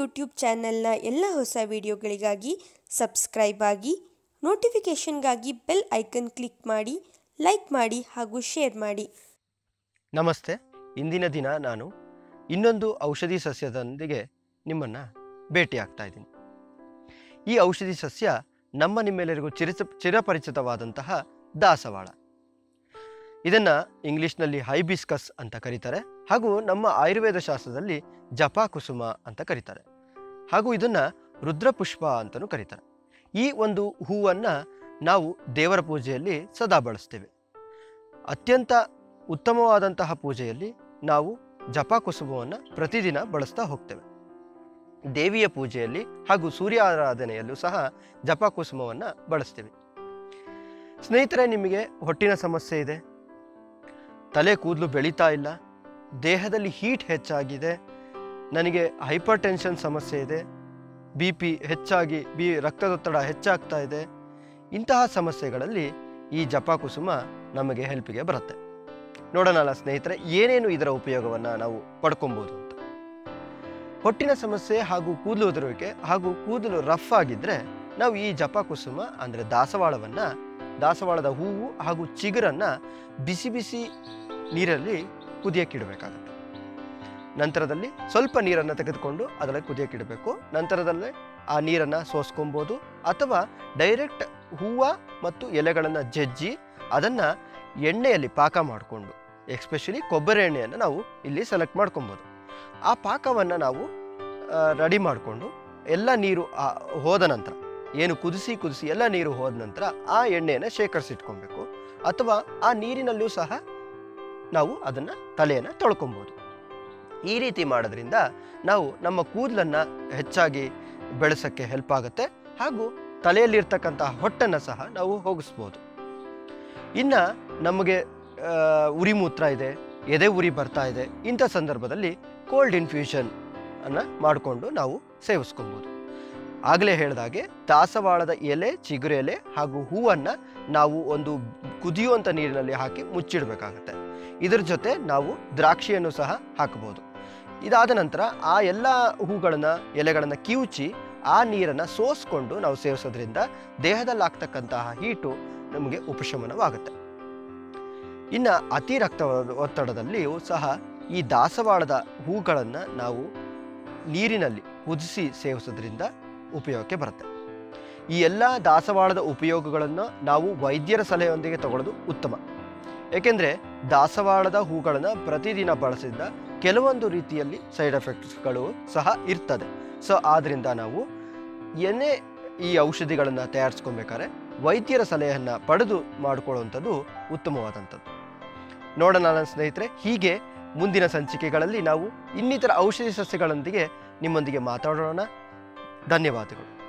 YouTube ಚಾನೆಲ್ನ ಎಲ್ಲ ಹೊಸ ವಿಡಿಯೋಗಳಿಗಾಗಿ ಸಬ್ಸ್ಕ್ರೈಬ್ ಆಗಿ, ನೋಟಿಫಿಕೇಷನ್ಗಾಗಿ ಬೆಲ್ ಐಕನ್ ಕ್ಲಿಕ್ ಮಾಡಿ, ಲೈಕ್ ಮಾಡಿ ಹಾಗೂ ಶೇರ್ ಮಾಡಿ. ನಮಸ್ತೆ. ಇಂದಿನ ದಿನ ನಾನು ಇನ್ನೊಂದು ಔಷಧಿ ಸಸ್ಯದೊಂದಿಗೆ ನಿಮ್ಮನ್ನು ಭೇಟಿಯಾಗ್ತಾ ಇದ್ದೀನಿ. ಈ ಔಷಧಿ ಸಸ್ಯ ನಿಮ್ಮೆಲ್ಲರಿಗೂ ಚಿರಪರಿಚಿತವಾದಂತಹ ದಾಸವಾಳ. ಇದನ್ನು ಇಂಗ್ಲೀಷ್ನಲ್ಲಿ ಹೈಬಿಸ್ಕಸ್ ಅಂತ ಕರೀತಾರೆ, ಹಾಗೂ ನಮ್ಮ ಆಯುರ್ವೇದ ಶಾಸ್ತ್ರದಲ್ಲಿ ಜಪಾಕುಸುಮ ಅಂತ ಕರೀತಾರೆ, ಹಾಗೂ ಇದನ್ನು ರುದ್ರಪುಷ್ಪ ಅಂತಲೂ ಕರೀತಾರೆ. ಈ ಒಂದು ಹೂವನ್ನು ನಾವು ದೇವರ ಪೂಜೆಯಲ್ಲಿ ಸದಾ ಬಳಸ್ತೇವೆ. ಅತ್ಯಂತ ಉತ್ತಮವಾದಂತಹ ಪೂಜೆಯಲ್ಲಿ ನಾವು ಜಪಾಕುಸುಮವನ್ನು ಪ್ರತಿದಿನ ಬಳಸ್ತಾ ಹೋಗ್ತೇವೆ. ದೇವಿಯ ಪೂಜೆಯಲ್ಲಿ ಹಾಗೂ ಸೂರ್ಯ ಆರಾಧನೆಯಲ್ಲೂ ಸಹ ಜಪಾಕುಸುಮವನ್ನು ಬಳಸ್ತೀವಿ. ಸ್ನೇಹಿತರೆ, ನಿಮಗೆ ಹೊಟ್ಟಿನ ಸಮಸ್ಯೆ ಇದೆ, ತಲೆ ಕೂದಲು ಬೆಳೀತಾ ಇಲ್ಲ, ದೇಹದಲ್ಲಿ ಹೀಟ್ ಹೆಚ್ಚಾಗಿದೆ, ನನಗೆ ಹೈಪರ್ ಟೆನ್ಷನ್ ಸಮಸ್ಯೆ ಇದೆ, BP ಹೆಚ್ಚಾಗಿ ರಕ್ತದೊತ್ತಡ ಹೆಚ್ಚಾಗ್ತಾ ಇದೆ, ಇಂತಹ ಸಮಸ್ಯೆಗಳಲ್ಲಿ ಈ ಜಪಾಕುಸುಮ ನಮಗೆ ಹೆಲ್ಪಿಗೆ ಬರುತ್ತೆ. ನೋಡೋಣಲ್ಲ ಸ್ನೇಹಿತರೆ, ಏನೇನು ಇದರ ಉಪಯೋಗವನ್ನು ನಾವು ಪಡ್ಕೊಬೋದು ಅಂತ. ಹೊಟ್ಟಿನ ಸಮಸ್ಯೆ ಹಾಗೂ ಕೂದಲು ಉದುರುವಿಕೆ ಹಾಗೂ ಕೂದಲು ರಫ್ ಆಗಿದ್ದರೆ ನಾವು ಈ ಜಪಾಕುಸುಮ ಅಂದರೆ ದಾಸವಾಳದ ಹೂವು ಹಾಗೂ ಚಿಗುರನ್ನು ಬಿಸಿ ಬಿಸಿ ನೀರಲ್ಲಿ ಕುದಿಯಕ್ಕಿಡಬೇಕಾಗುತ್ತೆ. ನಂತರದಲ್ಲಿ ಸ್ವಲ್ಪ ನೀರನ್ನು ತೆಗೆದುಕೊಂಡು ಅದರಲ್ಲಿ ಕುದಿಯಕ್ಕಿಡಬೇಕು. ನಂತರದಲ್ಲೇ ಆ ನೀರನ್ನು ಸೋಸ್ಕೊಬೋದು, ಅಥವಾ ಡೈರೆಕ್ಟ್ ಹೂವು ಮತ್ತು ಎಲೆಗಳನ್ನು ಜಜ್ಜಿ ಅದನ್ನು ಎಣ್ಣೆಯಲ್ಲಿ ಪಾಕ ಮಾಡಿಕೊಂಡು, ಎಸ್ಪೆಷಲಿ ಕೊಬ್ಬರಿ ಎಣ್ಣೆಯನ್ನು ನಾವು ಇಲ್ಲಿ ಸೆಲೆಕ್ಟ್ ಮಾಡ್ಕೊಬೋದು. ಆ ಪಾಕವನ್ನು ನಾವು ರೆಡಿ ಮಾಡಿಕೊಂಡು ಎಲ್ಲ ನೀರು ಹೋದ ನಂತರ, ಏನು ಕುದಿಸಿ ಎಲ್ಲ ನೀರು ಹೋದ ನಂತರ ಆ ಎಣ್ಣೆಯನ್ನು ಶೇಖರಿಸಿಟ್ಕೊಬೇಕು, ಅಥವಾ ಆ ನೀರಿನಲ್ಲೂ ಸಹ ನಾವು ಅದನ್ನು ತಲೆಯನ್ನು ತೊಳ್ಕೊಬೋದು. ಈ ರೀತಿ ಮಾಡೋದ್ರಿಂದ ನಾವು ನಮ್ಮ ಕೂದಲನ್ನು ಹೆಚ್ಚಾಗಿ ಬೆಳೆಸೋಕ್ಕೆ ಹೆಲ್ಪ್ ಆಗುತ್ತೆ, ಹಾಗೂ ತಲೆಯಲ್ಲಿರ್ತಕ್ಕಂತಹ ಹೊಟ್ಟನ್ನು ಸಹ ನಾವು ಹೋಗಿಸ್ಬೋದು. ಇನ್ನು ನಮಗೆ ಉರಿ ಮೂತ್ರ ಇದೆ, ಎದೆ ಉರಿ ಬರ್ತಾ ಇದೆ, ಇಂಥ ಸಂದರ್ಭದಲ್ಲಿ ಕೋಲ್ಡ್ ಇನ್ಫ್ಯೂಷನ್ ಅನ್ನು ಮಾಡಿಕೊಂಡು ನಾವು ಸೇವಿಸ್ಕೊಬೋದು. ಆಗಲೇ ಹೇಳಿದಾಗೆ ದಾಸವಾಳದ ಎಲೆ, ಚಿಗುರು ಎಲೆ ಹಾಗೂ ಹೂವನ್ನು ನಾವು ಒಂದು ಕುದಿಯುವಂಥ ನೀರಿನಲ್ಲಿ ಹಾಕಿ ಮುಚ್ಚಿಡಬೇಕಾಗತ್ತೆ. ಇದರ ಜೊತೆ ನಾವು ದ್ರಾಕ್ಷಿಯನ್ನು ಸಹ ಹಾಕಬಹುದು. ಇದಾದ ನಂತರ ಆ ಎಲ್ಲ ಎಲೆಗಳನ್ನು ಕಿವುಚಿ ಆ ನೀರನ್ನು ಸೋಸ್ಕೊಂಡು ನಾವು ಸೇವಿಸೋದ್ರಿಂದ ದೇಹದಲ್ಲಿ ಆಗ್ತಕ್ಕಂತಹ ಹೀಟು ನಮಗೆ ಉಪಶಮನವಾಗುತ್ತೆ. ಇನ್ನು ಅತಿ ರಕ್ತ ಒತ್ತಡದಲ್ಲಿಯೂ ಸಹ ಈ ದಾಸವಾಳದ ಹೂಗಳನ್ನು ನಾವು ನೀರಿನಲ್ಲಿ ಕುದಿಸಿ ಸೇವಿಸೋದ್ರಿಂದ ಉಪಯೋಗಕ್ಕೆ ಬರುತ್ತೆ. ಈ ಎಲ್ಲ ದಾಸವಾಳದ ಉಪಯೋಗಗಳನ್ನು ನಾವು ವೈದ್ಯರ ಸಲಹೆಯೊಂದಿಗೆ ತಗೊಳ್ಳೋದು ಉತ್ತಮ. ಏಕೆಂದರೆ ದಾಸವಾಳದ ಹೂಗಳನ್ನು ಪ್ರತಿದಿನ ಬಳಸಿದ ಕೆಲವೊಂದು ರೀತಿಯಲ್ಲಿ ಸೈಡ್ ಎಫೆಕ್ಟ್ಸ್ಗಳು ಸಹ ಇರ್ತದೆ. ಸೊ ಆದ್ದರಿಂದ ನಾವು ಈ ಔಷಧಿಗಳನ್ನು ತಯಾರಿಸ್ಕೊಬೇಕಾದ್ರೆ ವೈದ್ಯರ ಸಲಹೆಯನ್ನು ಪಡೆದು ಮಾಡಿಕೊಳ್ಳುವಂಥದ್ದು ಉತ್ತಮವಾದಂಥದ್ದು. ನೋಡೋಣ ಸ್ನೇಹಿತರೆ, ಹೀಗೆ ಮುಂದಿನ ಸಂಚಿಕೆಗಳಲ್ಲಿ ನಾವು ಇನ್ನಿತರ ಔಷಧಿ ಸಸ್ಯಗಳೊಂದಿಗೆ ನಿಮ್ಮೊಂದಿಗೆ ಮಾತಾಡೋಣ. ಧನ್ಯವಾದಗಳು.